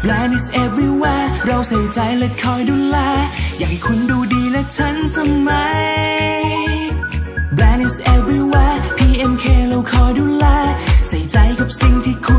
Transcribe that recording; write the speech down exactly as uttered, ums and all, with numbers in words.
Brand is everywhere เราใส่ใจและคอยดูแลอยากให้คุณดูดีและทันสมัย Brand is everywhere พี เอ็ม เค เราคอยดูแลใส่ใจกับสิ่งที่คุณ